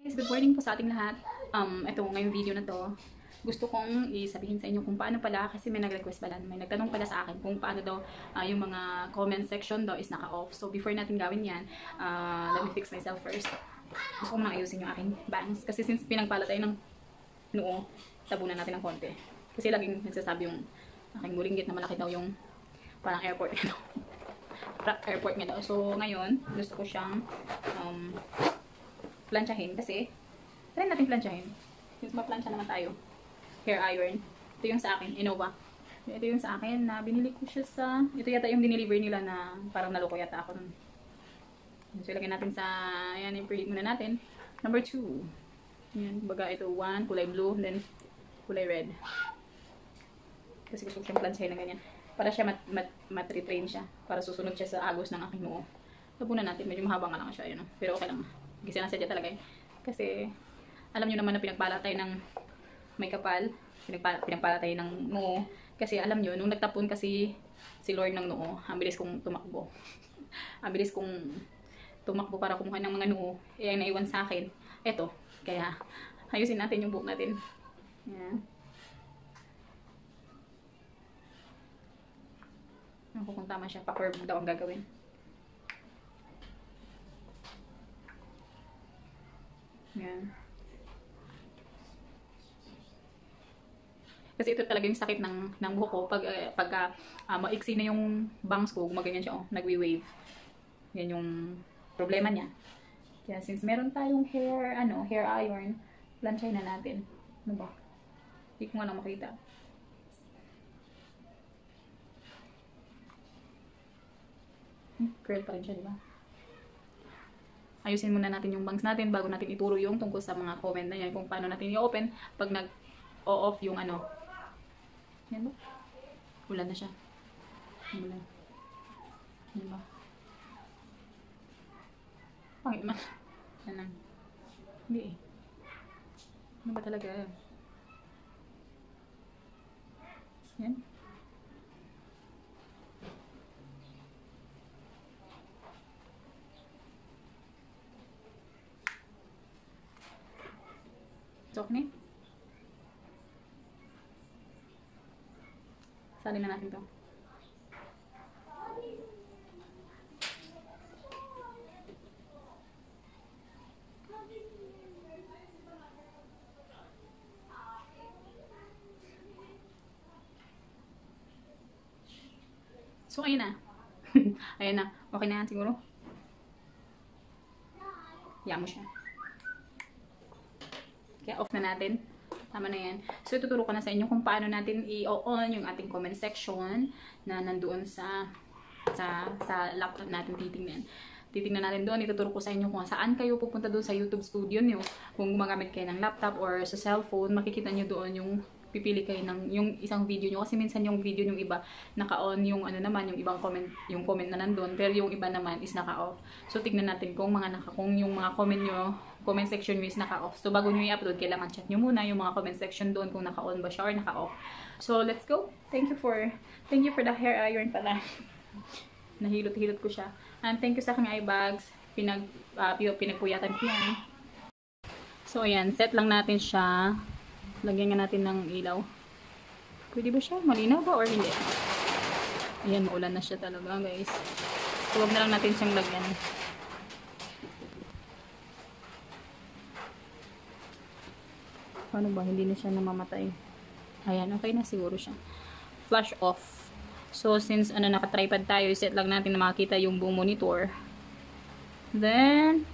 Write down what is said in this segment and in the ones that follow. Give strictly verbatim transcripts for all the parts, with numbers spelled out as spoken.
Guys, good morning po sa ating lahat. Um, ito, ngayong video na to, gusto kong isabihin sa inyo kung paano pala, kasi may nag-request pala, may nagtanong pala sa akin kung paano daw uh, yung mga comment section daw is naka-off. So, before natin gawin yan, uh, let me fix myself first. Gusto kong maayusin yung aking bangs. Kasi since pinagpala tayo ng noo, tabunan natin ng konti. Kasi laging nagsasabi yung aking bulinggit na malaki daw yung parang airport niya daw. airport niya daw. So, ngayon, gusto ko siyang um, plansyahin kasi try natin plansyahin since maplansya naman tayo. Hair iron, ito yung sa akin, Innova. Ito yung sa akin na binili ko siya sa, ito yata yung dineliver nila na parang naloko yata ako nun. So ilagay natin sa, ayan, i-preheat muna natin. Number two, ayan, baga ito one, kulay blue, then kulay red, kasi gusto ko siyang plansyahin na ganyan para siya mat, mat, mat-retrain siya, para susunod siya sa agos ng aking noo. Tabunan natin, medyo mahaba nga lang siya, yun, pero okay lang. Kasi nasadya talaga eh. Kasi, alam nyo naman na pinagpala tayo ng may kapal. Pinagpala, pinagpala tayo ng noo. Kasi alam nyo, nung nagtapon kasi si Lord ng noo, ang bilis kong tumakbo. Ang bilis kong tumakbo para kumuha ng mga noo. Eh, ang naiwan sa akin. Eto. Kaya, ayusin natin yung buhok natin. Yan. Ako kung tama siya, pa-curve daw ang gagawin. Yan. Kasi ito talaga yung sakit ng, ng buhok ko. Pag, uh, pagka uh, maiksi na yung bangs ko, gumaganyan siya, oh, nagwi-wave. Yan yung problema niya. Kaya since meron tayong hair, ano, hair iron, plansyahin na natin. Ano ba? Hindi ko nga lang makita. Hmm, curl pa rin siya, di ba? Ayusin muna natin yung bangs natin bago natin ituro yung tungkol sa mga comment na yan. Kung paano natin i-open pag nag-o-off yung ano. Yan ba? Ulan na siya. Ulan. Yan ba? Pangit man. Yan lang. Hindi eh. Ano ba talaga? Yan. Sok ni. Salin na natin to. So, ayun na. Ayun na. Okay na yan siguro. Yan mo siya. Kaya off na natin. Tama na yan. So, ituturo ko na sa inyo kung paano natin i-on yung ating comment section na nandoon sa sa, sa laptop natin titingnan. Titingnan natin doon. Ituturo ko sa inyo kung saan kayo pupunta doon sa YouTube studio nyo. Kung gumagamit kayo ng laptop or sa cellphone, makikita nyo doon yung pipili kayo ng yung isang video nyo. Kasi minsan yung video yung iba, naka-on yung ano naman, yung ibang comment, yung comment na nandun. Pero yung iba naman is naka-off. So, tignan natin kung mga naka, kung yung mga comment nyo, comment section nyo is naka-off. So, bago nyo i-upload, kailangan check nyo muna yung mga comment section doon kung naka-on ba siya or naka-off. So, let's go. Thank you for, thank you for the hair iron pala. Nahilot-hilot ko siya. And thank you sa aking eye bags. Pinag, uh, pinagpuyatan ko yan. So, ayan. Set lang natin siya. Lagyan nga natin ng ilaw. Pwede ba siya? Malinaw ba or hindi? Ayan, maulan na siya talaga, guys. So, huwag na lang natin siyang lagyan. Paano ba? Hindi na siya namamatay. Ayan, okay na siguro siya. Flash off. So, since ano, naka-tripod tayo, set lang natin na makakita yung buong monitor. Then,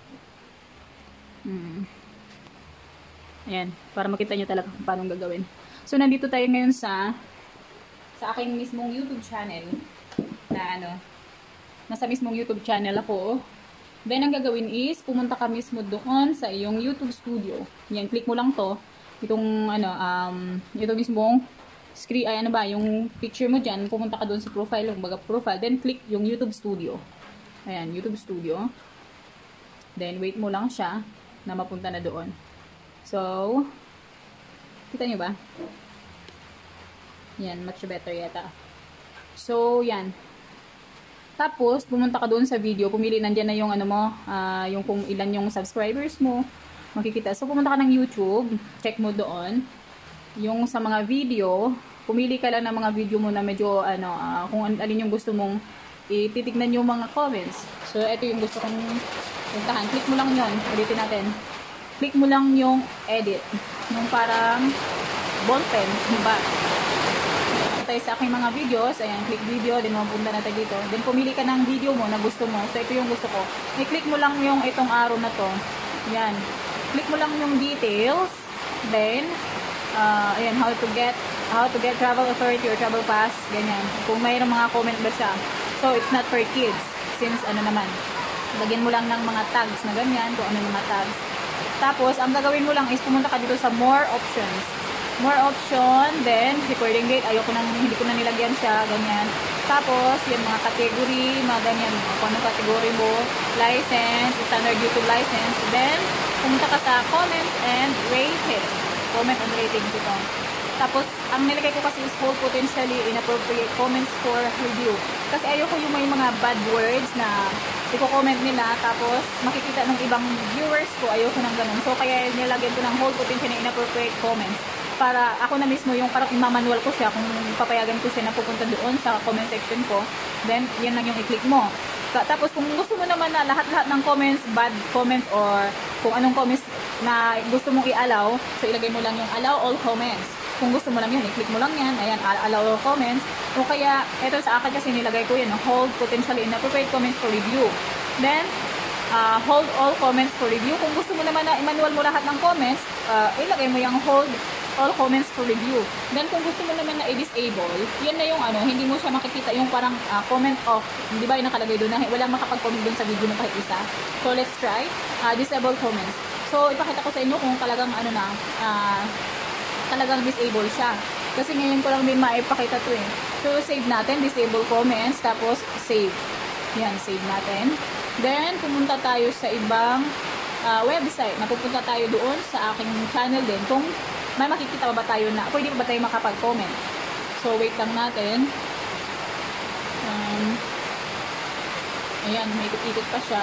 hmm. Ayan, para makita nyo talaga kung paano gagawin. So, nandito tayo ngayon sa sa aking mismong YouTube channel. Na ano, nasa mismong YouTube channel ako. Then, ang gagawin is, pumunta ka mismo doon sa iyong YouTube studio. Yan, click mo lang to. Itong, ano, um, ito mismong screen, ay ano ba, yung picture mo dyan, pumunta ka doon sa profile, yung baga profile. Then, click yung YouTube studio. Ayan, YouTube studio. Then, wait mo lang siya na mapunta na doon. So, kita nyo ba? Yan, much better yata. So, yan. Tapos, pumunta ka doon sa video, pumili nandiyan na yung ano mo, uh, yung kung ilan yung subscribers mo, makikita. So, pumunta ka ng YouTube, check mo doon. Yung sa mga video, pumili ka lang ng mga video mo na medyo, ano, uh, kung alin yung gusto mong ititignan yung mga comments. So, ito yung gusto kong puntahan. Click mo lang yun. Ulitin natin. Click mo lang yung edit. Yung parang ballpen. Diba? Tayo sa aking mga videos. Ayan, click video. Then, mapunta natin dito. Then, pumili ka ng video mo na gusto mo. So, ito yung gusto ko. I-click mo lang yung itong arrow na to. Ayan. Click mo lang yung details. Then, uh, ayan, how to get how to get travel authority or travel pass. Ganyan. Kung mayroong mga comment ba siya. So, it's not for kids. Since, ano naman, lagyan mo lang ng mga tags na ganyan. Kung ano yung mga tags. Tapos, ang gagawin mo lang is pumunta ka dito sa more options. More option, then, recording date. Ayoko nang, hindi ko na nilagyan siya. Ganyan. Tapos, yung mga category, mga ganyan. Kung anong category mo. License, standard YouTube license. Then, pumunta ka sa comments and rating. Comment and rating dito. Tapos, ang nilagay ko kasi is hold potentially inappropriate comments for review. Kasi ayoko yung may mga bad words na i-comment nila, tapos makikita ng ibang viewers ko, ayoko nang ganun. So, kaya nilagyan ko ng hold potentially inappropriate comments. Para ako na mismo yung parang imamanual ko siya kung papayagan ko siya na pupunta doon sa comment section ko. Then, yan lang yung i-click mo. Tapos, kung gusto mo naman na lahat-lahat ng comments, bad comments, or kung anong comments na gusto mong i-allow, so ilagay mo lang yung allow all comments. Kung gusto mo lang yan, i-click mo lang yan. Ayan, allow all comments. O kaya, ito sa akin kasi nilagay ko yan, hold potentially inappropriate comments for review. Then, uh, hold all comments for review. Kung gusto mo naman na i-manual mo lahat ng comments, uh, ilagay mo yung hold all comments for review. Then, kung gusto mo naman na i-disable, yan na yung ano, hindi mo siya makikita yung parang uh, comment off. Di ba yung nakalagay doon na walang makapag-comment doon sa video mo kahit isa. So, let's try. Uh, disable comments. So, ipakita ko sa inyo kung talagang ano na, uh, talagang disable siya. Kasi ngayon ko lang din maipakita to eh. So, save natin. Disable comments. Tapos, save. Yan, save natin. Then, pumunta tayo sa ibang uh, website. Napupunta tayo doon sa aking channel din. Kung may makikita ba tayo na, pwede ba tayo makapag-comment. So, wait lang natin. Um, ayan, may ikot-ikot pa siya.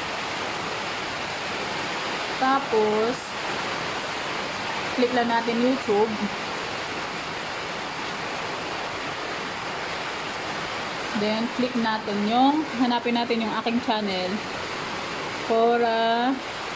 Tapos, click lang natin YouTube. Then, click natin yung, hanapin natin yung aking channel. Cora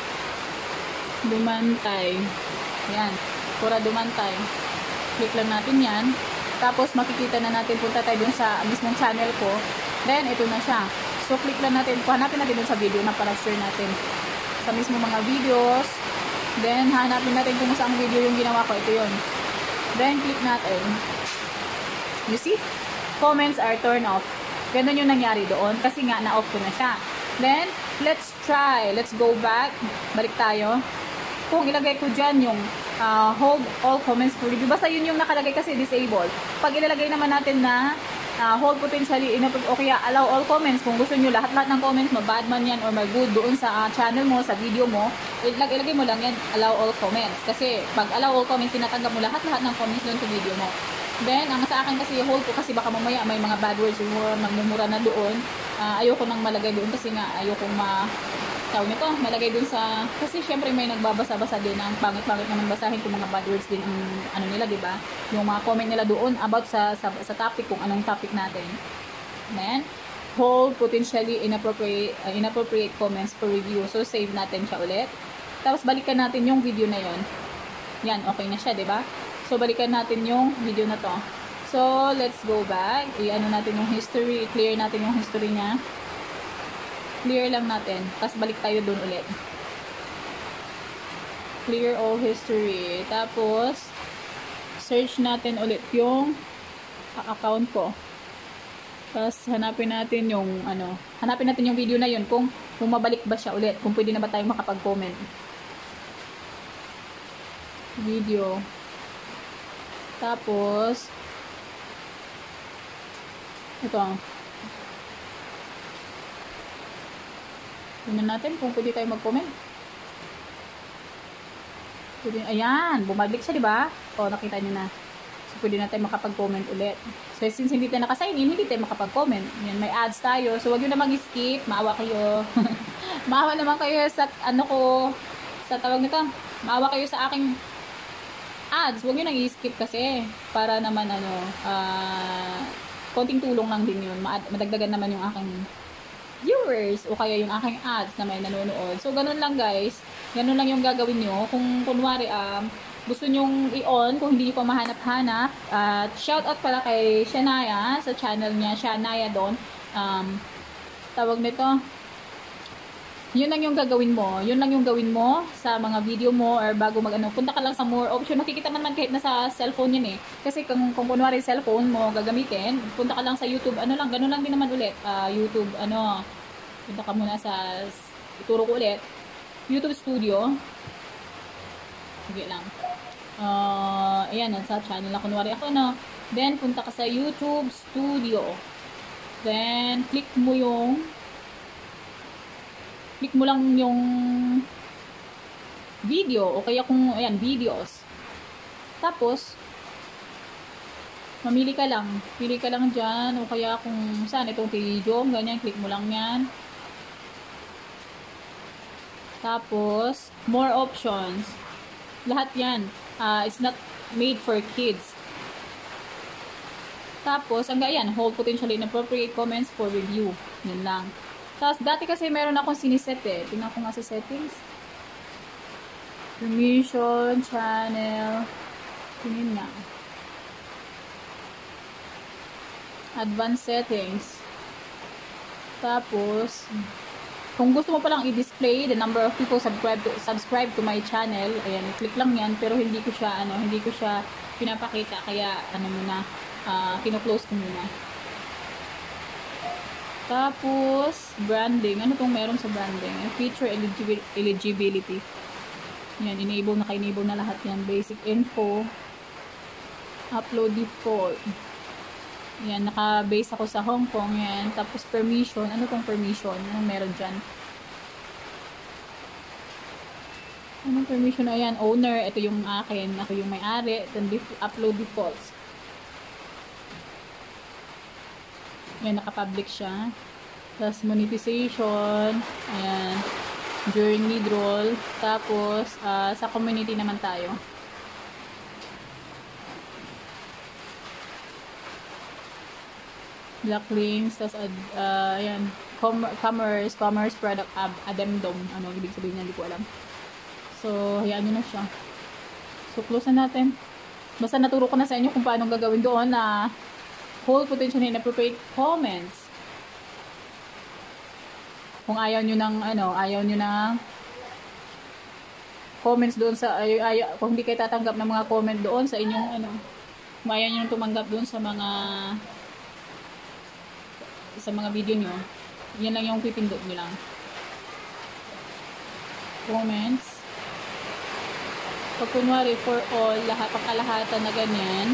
Dumantay. Yan. Cora Dumantay. Click lang natin yan. Tapos, makikita na natin, punta tayo dun sa mismong channel ko. Then, ito na siya. So, click lang natin, hanapin natin dun sa video na para share natin sa mismo mga videos. Then, hanapin natin kung saan video yung ginawa ko. Ito yun. Then, click natin. You see? Comments are turned off. Ganun yung nangyari doon. Kasi nga, na-off ko na siya. Then, let's try. Let's go back. Balik tayo. Kung ilagay ko dyan yung uh, hold all comments for review. Basta yun yung nakalagay kasi disabled. Pag ilalagay naman natin na uh, hold potentially inappropriate, o kaya allow all comments, kung gusto nyo lahat-lahat ng comments, ma-bad man yan or ma-good doon sa uh, channel mo, sa video mo, ilag ilagay mo lang yan, allow all comments. Kasi pag allow all comments, tinatanggap mo lahat-lahat ng comments doon sa video mo. Then, ang sa akin kasi hold ko kasi baka mamaya may mga bad words yung magmumura na doon. Uh, ayoko nang malagay doon kasi nga ayoko ma tawag nito, malagay doon sa, kasi syempre may nagbabasa-basa din, ang pangit-pangit naman basahin kung mga bad words din ang ano nila, di ba? Yung mga comment nila doon about sa, sa sa topic, kung anong topic natin. Then, hold potentially inappropriate uh, inappropriate comments for review. So, save natin siya ulit. Tapos, balikan natin yung video na yon. Yan, okay na siya, di ba? So, balikan natin yung video na to. So, let's go back. I-ano natin yung history. I-clear natin yung history niya. Clear lang natin. Tapos, balik tayo dun ulit. Clear all history. Tapos, search natin ulit yung account ko. Tapos, hanapin natin yung, ano, hanapin natin yung video na yun. Kung, kung mabalik ba siya ulit. Kung pwede na ba tayo makapag-comment. Video. Tapos, ito. Tingnan natin kung pwede tayo mag-comment. Pwede, ayan, bumalik siya, di ba? O, nakita niyo na. So, pwede na tayo makapag-comment ulit. So, since hindi tayo nakasign in, hindi tayo makapag-comment. Yan, may ads tayo. So, wag nyo na mag-skip. Maawa kayo. Maawa naman kayo sa, ano ko, sa tawag nito, maawa kayo sa aking ads. Huwag nyo nang i-skip kasi para naman ano, ah, uh, konting tulong lang din yun. Madagdagan naman yung aking viewers o kaya yung aking ads na may nanonood. So, ganun lang guys. Ganun lang yung gagawin nyo. Kung kunwari, um, gusto nyong i-on, kung hindi nyo pa mahanap-hanap, at uh, shout out pala kay Shania sa channel niya, Shania Don. Um, tawag nito, yun lang yung gagawin mo. Yun lang yung gawin mo sa mga video mo or bago mag-ano. Punta ka lang sa more option. Makikita man man kahit nasa cellphone yun eh. Kasi kung, kung kunwari cellphone mo gagamitin, punta ka lang sa YouTube. Ano lang, ganun lang din naman ulit. Uh, YouTube, ano, punta ka muna sa, ituro ko ulit. YouTube Studio. Sige lang. Uh, ayan, sa channel na kunwari ako, no. Then, punta ka sa YouTube Studio. Then, click mo yung click mo lang yung video o kaya kung, ayan, videos. Tapos, mamili ka lang. Pili ka lang dyan o kaya kung saan itong video, ganyan, click mo lang yan. Tapos, more options. Lahat yan. Uh, it's not made for kids. Tapos, hanggang yan, hold potentially inappropriate comments for review. Yun lang. Tapos, dati kasi meron akong siniset eh. Tingnan ko nga sa settings. Permission, channel. Tingin nga. Advanced settings. Tapos, kung gusto mo palang i-display the number of people subscribe to, subscribe to my channel, ayan, i-click lang yan. Pero hindi ko siya, ano, hindi ko siya pinapakita. Kaya, ano muna, uh, kino-close ko muna. Tapos, branding. Ano tong meron sa branding? Feature eligibility. Yan, enable, naka-enable na lahat yan. Basic info. Upload default. Yan, naka-base ako sa Hong Kong. Yan. Tapos, permission. Ano tong permission? Ano meron dyan? Anong permission? Ayan, owner. Ito yung akin. Ako yung may-ari. Then, upload defaults. Yan, naka-public siya. Tapos, monetization. Ayan. During lead roll. Tapos, uh, sa community naman tayo. Black links. Tapos, uh, ayan. Com commerce. Commerce product ab addendum. Ano ibig sabihin niya? Hindi ko alam. So, hayaan nyo na siya. So, close na natin. Basta naturo ko na sa inyo kung paano gagawin doon na hold potentially inappropriate comments. Kung ayaw nyo ng, ano, ayaw nyo ng comments doon sa, ay, ay, kung hindi kayo tatanggap ng mga comment doon sa inyong, ano, kung ayaw nyo tumanggap doon sa mga, sa mga video nyo, yan lang yung pipindot nyo lang. Comments. Pag kunwari, for all, lahat, pagkalahatan na ganyan,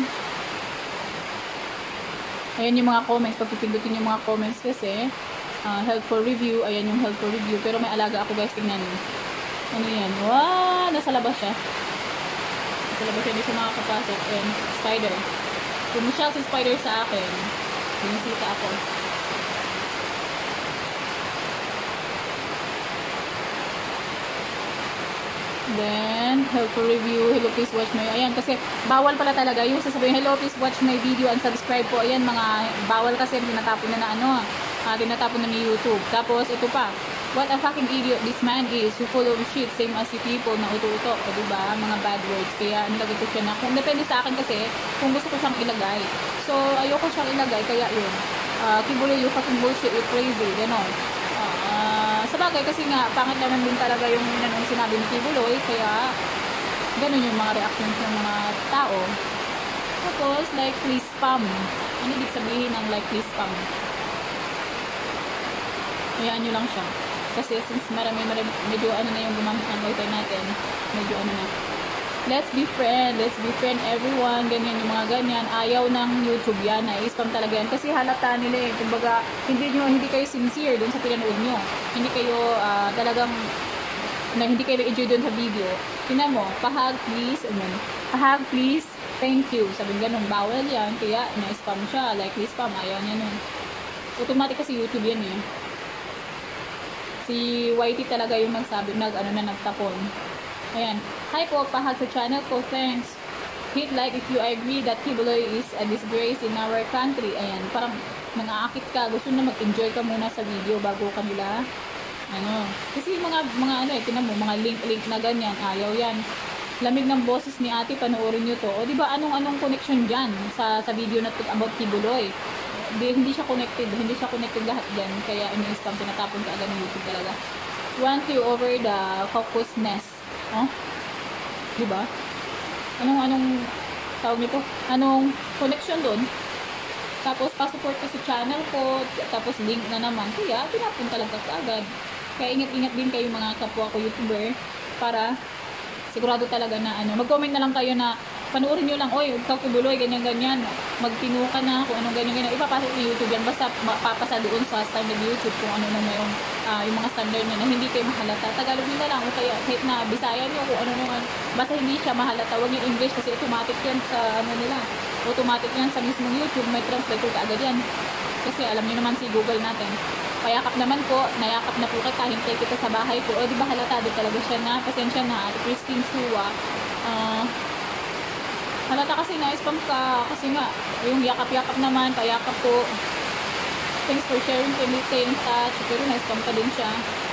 ayan yung mga comments. Pag pipindutin yung mga comments kasi, uh, helpful review. Ayan yung helpful review. Pero may alaga ako guys. Tingnan nyo. Ano yan? Wow! Nasa labas siya. Nasa labas siya. Hindi siya makakapasok. Ayan. Spider. Pumusya si spider sa akin. Binisita ako. Then, helpful review. Hello, please watch my... Ayan, kasi bawal pala talaga. Yung sasabihin, hello, please watch my video and subscribe po. Ayan, mga bawal kasi tinatapon na na ano. Uh, tinatapon na ni YouTube. Tapos, ito pa. What a fucking idiot this man is. You follow shit. Same as you people na uto-uto. O, diba? Mga bad words. Kaya, nilagay ko siya na. Kung depende sa akin kasi, kung gusto ko siyang ilagay. So, ayoko siyang ilagay. Kaya yun. Uh, Kibuloy, you fucking bullshit. You crazy. Ganon. Sa bagay kasi nga, pangit naman din talaga yung nanong sinabi ni Kibuloy, kaya ganun yung mga reactions ng mga tao. Tapos, like, please spam. Ano ibig sabihin ng like, please spam? Hayaan nyo lang siya. Kasi since marami, marami medyo ano na yung gumamit ng wifi natin, medyo ano na. Let's be friend, let's be friend everyone, ganyan yung mga ganyan. Ayaw ng YouTube yan, na-spam talaga yan. Kasi halata nila eh, kumbaga, hindi, nyo, hindi kayo sincere dun sa pinanood nyo. Hindi kayo uh, talagang, na hindi kayo enjoy dun sa video. Tingnan mo, pahag please, ano, pahag please, thank you. Sabi ganun, bawal yan, kaya na-spam siya, like spam, ayaw niya nun. Automatic kasi YouTube yan eh. Si Y T talaga yung nagsabi, nag, ano na, nagtapon. Ayan. Hi po, pahag sa channel ko. Thanks. Hit like if you agree that Kibuloy is a disgrace in our country. Ayan. Parang nang-aakit ka. Gusto na mag-enjoy ka muna sa video bago kanila. Ano. Kasi mga, mga ano eh, tinan mo, mga link-link na ganyan. Ayaw yan. Lamig ng boses ni ate, panoorin nyo to. O diba, anong-anong connection dyan sa, sa video na to about Kibuloy? Hindi, hindi siya connected. Hindi siya connected lahat dyan. Kaya ini-spam, tinatapon ka agad ng YouTube talaga. Want you over the caucus nest. Oh? Diba? Anong, anong, tawag nito? Anong connection doon? Tapos, pa-support ko sa channel ko. Tapos, link na naman. Kaya, tinapon talaga ka agad. Kaya, ingat-ingat din kayo mga kapwa ko YouTuber. Para, sigurado talaga na, ano, mag-comment na lang kayo na, panoorin nyo lang, oy, ikaw Kibuloy, ganyan-ganyan. Magpino ka na, kung anong ganyan-ganyan. Ipapasok ni YouTube yan. Basta, papasa doon sa standard YouTube kung ano na mayroong, uh, yung mga standard niya na hindi kayo mahalata. Tagalog nyo na lang, o kaya kahit na Bisaya nyo, kung ano naman. Basta hindi siya mahalata. Huwag yung English kasi automatic yan sa, ano nila. Automatic yan sa mismong YouTube. May translator ka agad yan. Kasi alam nyo naman si Google natin. Payakap naman po, nayakap na po kita, hintay kita sa bahay ko. O, di ba halata din talaga siya na, pasensya na, at Christine Chua. Ah, uh, halata kasi na-spam ka, kasi nga, yung yakap-yakap naman, payakap po. Thanks for sharing, can we stay in touch? Pero na-spam ka din siya.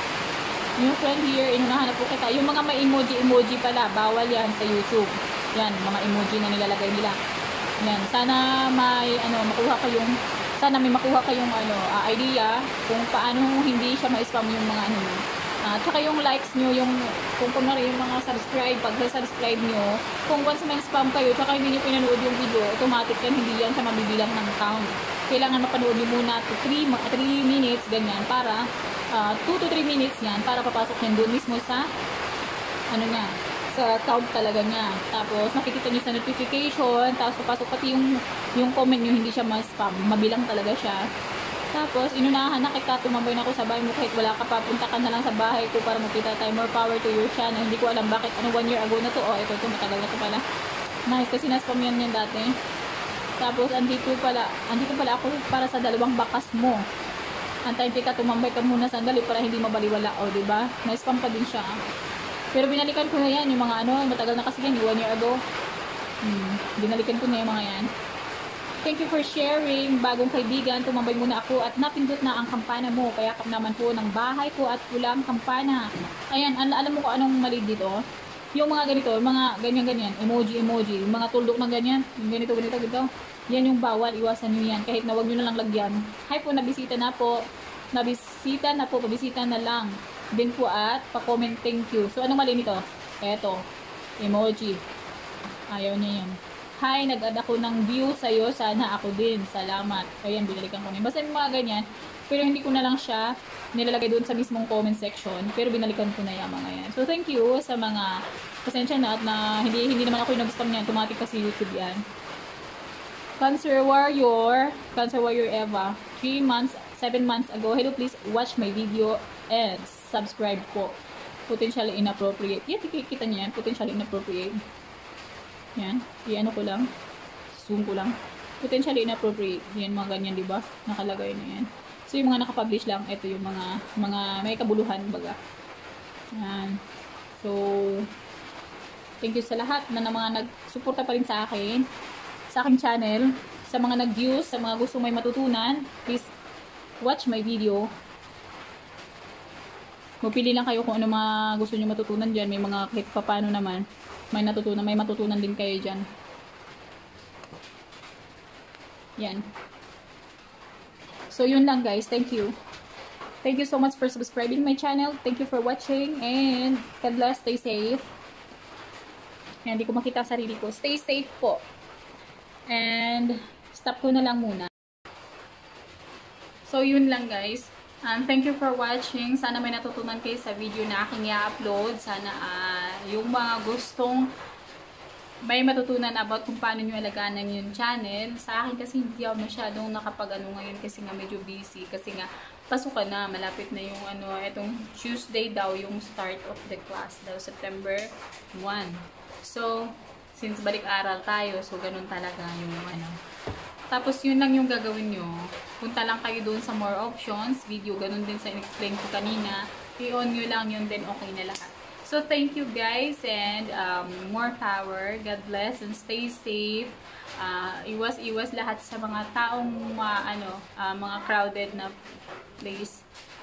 New friend here, inunahan na po kita. Yung mga may emoji-emoji pala, bawal yan sa YouTube. Yan, mga emoji na nilalagay nila. Yan, sana may, ano, makuha kayong, sana may makuha kayong, ano, uh, idea kung paano hindi siya ma-spam yung mga, ano, Uh, tsaka yung likes nyo, yung kung kunwari yung mga subscribe, pag subscribe nyo, kung once may spam kayo, tsaka hindi nyo pinanood yung video, automatic yan, hindi yan sa mabibilang ng count. Kailangan mapanood nyo muna to three minutes, ganyan, para uh, two to three minutes yan, para papasok yan doon mismo sa, ano nga, sa count talaga niya. Tapos, makikita nyo sa notification, tapos papasok pati yung, yung comment nyo, hindi siya ma-spam, mabilang talaga siya. Tapos, inunahan na kita, tumambay na ako sa bahay mo kahit wala ka pa, punta ka na lang sa bahay ko para makita tayo. More power to your channel. Hindi ko alam bakit, ano, one year ago na to. Oh, ito, ito, matagal na to pala. Nice, kasi naspam yan yan dati. Tapos, andito pala, andito pala ako para sa dalawang bakas mo. Antayin kita, tumambay ka muna sandali para hindi mabaliwala. O, oh, diba? Naspam pa din siya. Pero binalikan ko na yan, yung mga ano, matagal na kasi yan, one year ago. Hmm, binalikan ko na yung mga yan. Thank you for sharing. Bagong kaibigan, tumambay muna ako at napindot na ang kampana mo. Payakap naman po ng bahay ko at pulang kampana. Ayan, al alam mo ko anong mali dito? Yung mga ganito, mga ganyan-ganyan, emoji-emoji, yung mga tuldok ng ganyan, yung ganito, ganito, ganito. Yan yung bawal, iwasan nyo yan. Kahit na wag nyo na lang lagyan. Hi po, nabisita na po. Nabisita na po, pabisita na lang. Din po at pa-comment thank you. So, anong mali nito? Eto, emoji. Ayaw niya yan. Hi, nag-add ako ng view sa'yo. Sana ako din. Salamat. Ayan, binalikan ko na. Basta yung mga ganyan. Pero hindi ko na lang siya nilalagay doon sa mismong comment section. Pero binalikan ko na yung mga yan. So, thank you sa mga pasensya na at na hindi, hindi naman ako yung nag-spam niyan. Automatic kasi YouTube yan. Cancer Warrior. Cancer Warrior Eva. three months, seven months ago. Hello, please watch my video and subscribe po. Potentially inappropriate. Yan, kikita niya yan. Potentially inappropriate. Yan, i-ano ko lang, zoom ko lang. Potentially inappropriate. Yan, mga ganyan, di ba? Nakalagay na yan. So, yung mga nakapublish lang, ito yung mga, mga may kabuluhan, baga. Yan. So, thank you sa lahat na, na mga nagsuporta pa rin sa akin, sa aking channel, sa mga nag-views, sa mga gusto may matutunan, please watch my video. Mapili lang kayo kung ano mga gusto nyo matutunan dyan. May mga kahit pa paano naman. May natutunan, may matutunan din kayo dyan. Yan. So, yun lang guys. Thank you. Thank you so much for subscribing my channel. Thank you for watching. And God bless. Stay safe. Yan, hindi ko makita sarili ko. Stay safe po. And stop ko na lang muna. So, yun lang guys. Um, thank you for watching. Sana may natutunan kayo sa video na aking i-upload. Sana uh, yung mga gustong may matutunan about kung paano nyo alagaan yung channel. Sa akin kasi hindi ako masyadong nakapag-ano ngayon kasi nga medyo busy. Kasi nga pasukan na, malapit na yung ano, itong Tuesday daw yung start of the class daw, September first. So, since balik-aral tayo, so ganun talaga yung ano. Tapos, yun lang yung gagawin nyo. Punta lang kayo doon sa more options, video, ganun din sa in-explain ko kanina. I-on nyo lang yun, then okay na lahat. So, thank you guys and um, more power. God bless and stay safe. Uh, iwas-iwas lahat sa mga taong uh, ano, uh, mga crowded na place.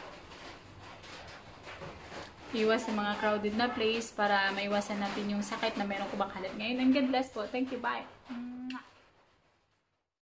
Iwas sa mga crowded na place para maiwasan natin yung sakit na meron kumakalat ngayon. And God bless po. Thank you. Bye.